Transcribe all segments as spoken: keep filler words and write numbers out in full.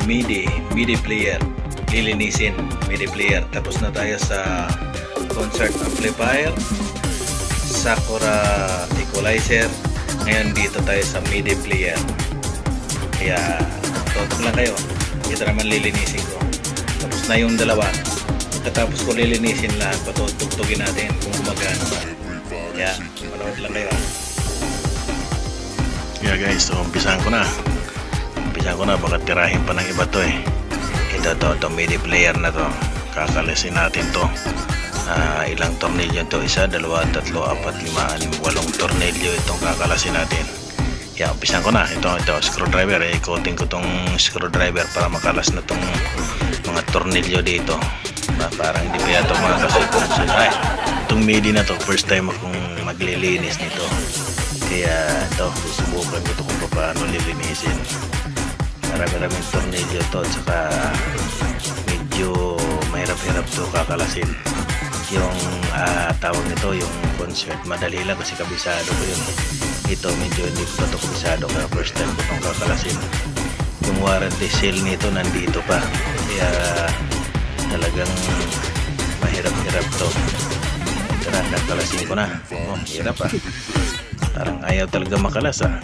MIDI, MIDI player. Lilinisin, MIDI player. Tapos na tayo sa concert amplifier, Sakura equalizer. Ngayon dito tayo sa MIDI player. Kaya tutok lang kayo. Ito naman lilinisin ko. Tapos na yung dalawa. Pagkatapos ko lilinisin lahat, patutugtugin natin kung gumagana ba. Kaya manood lang kayo. Yeah guys, so umpisahan ko na. Umpisahan ko na, baka tirahin pa ng iba to eh. Ito to, to MIDI player na to. Kakalisin natin to. Uh, ilang tornilyo to? Isa, dalawa, tatlo, apat, lima, anim, walong tornilyo itong kakalasin natin. Yeah, umpisahan ko na. Ito, ito, screwdriver. Eh, ikotin ko tong screwdriver para makalas na tong mga tornilyo dito. Ah, parang hindi pa yata makakasip. Ay, itong MIDI na to, first time akong maglilinis nito. Kaya ito, susubukan ko ito kung paano lilinisin. Marami-raming tornilyo to, at saka medyo mahirap-hirap to kakalasin. Yung uh, tawag nito, yung concert, madali lang kasi kabisado ko yun. Ito medyo hindi ko pa ito kabisado, kaya first time ko itong kakalasin. Yung warranty seal nito nandito pa, kaya talagang mahirap-hirap to. Tara, kakalasin ko na. Oh, hirap ah. Parang ayaw talaga makalas ah.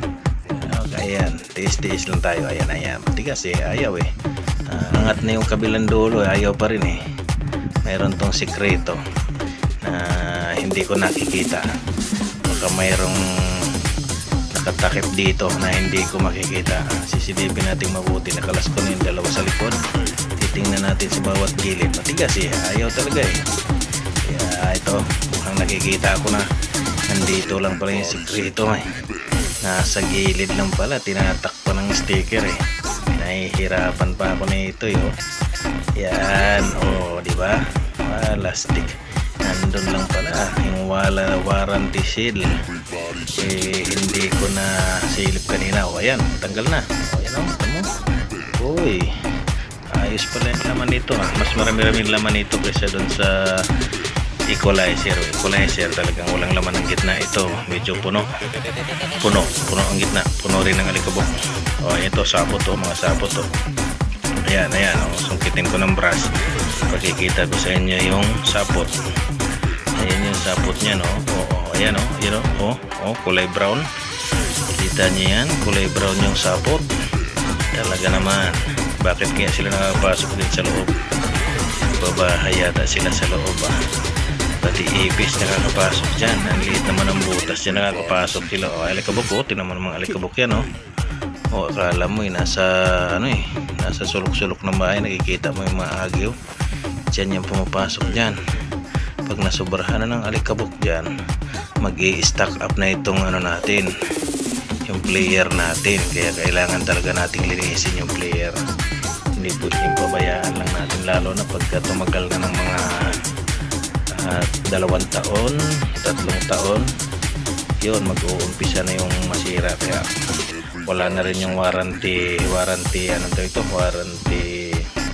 Okay, ayan. Tiis-tiis lang tayo. Ayan, ayan. Matigas eh. Ayaw eh. Uh, angat na yung kabilang dulo. Ayaw pa rin eh. Mayroon tong sikreto na hindi ko nakikita. Baka mayroong nakatakip dito na hindi ko makikita. Sisilipin natin mabuti. Nakalas ko na yung dalawa sa likod. Titingnan natin sa bawat gilid. Matigas eh. Ayaw talaga eh. Kaya ito. Mukhang nakikita ko na. Nandito lang pala yung sikreto eh. Nasa gilid lang pala. Tinatakpo ng sticker eh. Nahihirapan pa ako nito eh. Oh. Yan. Oh, di ba? Plastic. Nandun lang pala. Yung wala warranty seal. Eh, hindi ko na silip kanina. O, ayan. Tanggal na. O, ayan o. Ito mo. Uy. Ayos pala yung laman nito ah. Mas marami-raming laman nito kaysa dun sa equalizer. Equalizer talagang walang laman ng gitna. Ito medyo puno puno puno ang gitna, puno rin ng alikabok. O ito sapot to, mga sapot to. Ayan, ayan o, sungkitin ko ng brush. Pagkikita ko sa inyo yung sapot. Ayan yung sapot nya no. O, o ayan o, ayan o, o, kulay brown. Kita nyo yan, kulay brown yung sapot. Talaga naman, bakit kaya sila nakapasok din sa loob? Babahay yata sila sa loob ah. Pati ipis nakakapasok dyan. Ang liit naman ng butas dyan nakakapasok sila. O, alikabok o. Tinan mo namang alikabok yan o. O, akala mo eh, nasa ano eh, nasa sulok-sulok ng bahay. Nakikita mo yung mga agyo. Dyan yung pumapasok dyan. Pag nasubrahan na ng alikabok dyan, mag-i-stack up na itong ano natin, yung player natin. Kaya kailangan talaga nating linisin yung player. Hindi pwedeng pabayaan lang natin, lalo na pagka tumagal na ng mga uh, dalawang taon, tatlong taon, yun, mag-uumpisa na yung masira. Kaya wala na rin yung warranty warranty ano to ito warranty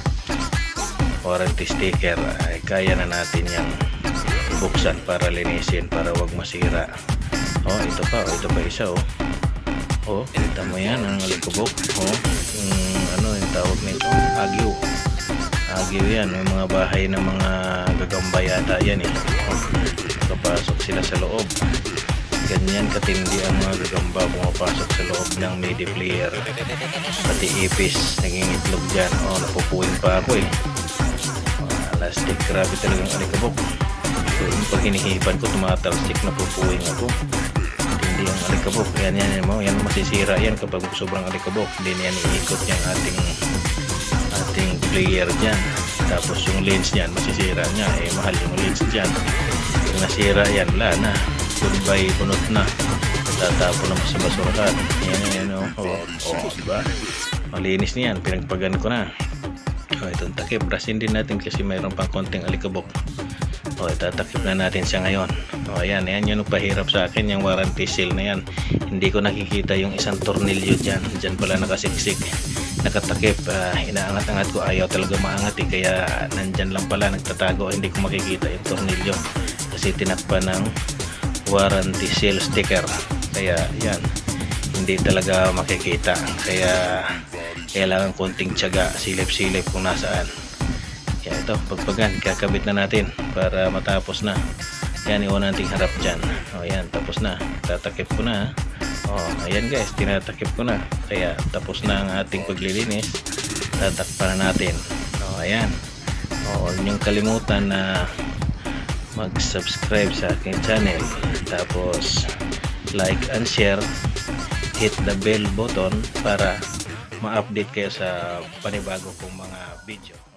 warranty sticker. Ay kaya na natin yung buksan para linisin, para wag masira. Oh, ito pa, oh, ito pa isa oh. Oh, kita mo yan ang alikabok. Oh, yung ano yung tawag nito, agyo. Agyo yan, may mga bahay ng mga gagamba yata yan eh. Oh, nakapasok sila sa loob. Ganyan katindi ang mga gagamba pumapasok sa loob ng MIDI player. Pati ipis, naging itlog dyan. Oh, napupuwing pa ako eh. Oh, plastic, grabe talagang alikabok. So, yung pag hinihipan ko, tumatalstik, napupuwing ako. Hindi yung alikabok. Yan, yan, yan, yan masisira yan kapag sobrang alikabok. Hindi yan iikot yung ating ating player dyan. Tapos yung lens yan, masisira niya. Eh, mahal yung lens dyan. Kung nasira yan, wala na. Goodbye, bunot na. Tatapo naman sa basurahan. Yan, yan, o. Oh, oh, diba? Malinis niyan. Pinagpagan ko na. O, itong takip. Brasin din natin kasi mayroon pang konting alikabok. O, itatakip na natin siya ngayon. O, ayan, ayan yung pahirap sa akin, yung warranty seal na yan. Hindi ko nakikita yung isang tornilyo dyan. Dyan pala nakasiksik, nakatakip. uh, Inaangat-angat ko, ayaw talaga maangat eh. Kaya nandyan lang pala, nagtatago. Hindi ko makikita yung tornilyo kasi tinakpan ng warranty seal sticker. Kaya yan, hindi talaga makikita. Kaya kailangan konting tiyaga, silip-silip kung nasaan. Kaya ito, pagpagan, kakabit na natin para matapos na. Yan, iwan nating harap dyan. O yan, tapos na. Tatakip ko na. O, ayan guys, tinatakip ko na. Kaya tapos na ang ating paglilinis. Tatakpan na natin. O, ayan. O, huwag niyong kalimutan na mag-subscribe sa aking channel. Tapos, like and share. Hit the bell button para ma-update kayo sa panibago kong mga video.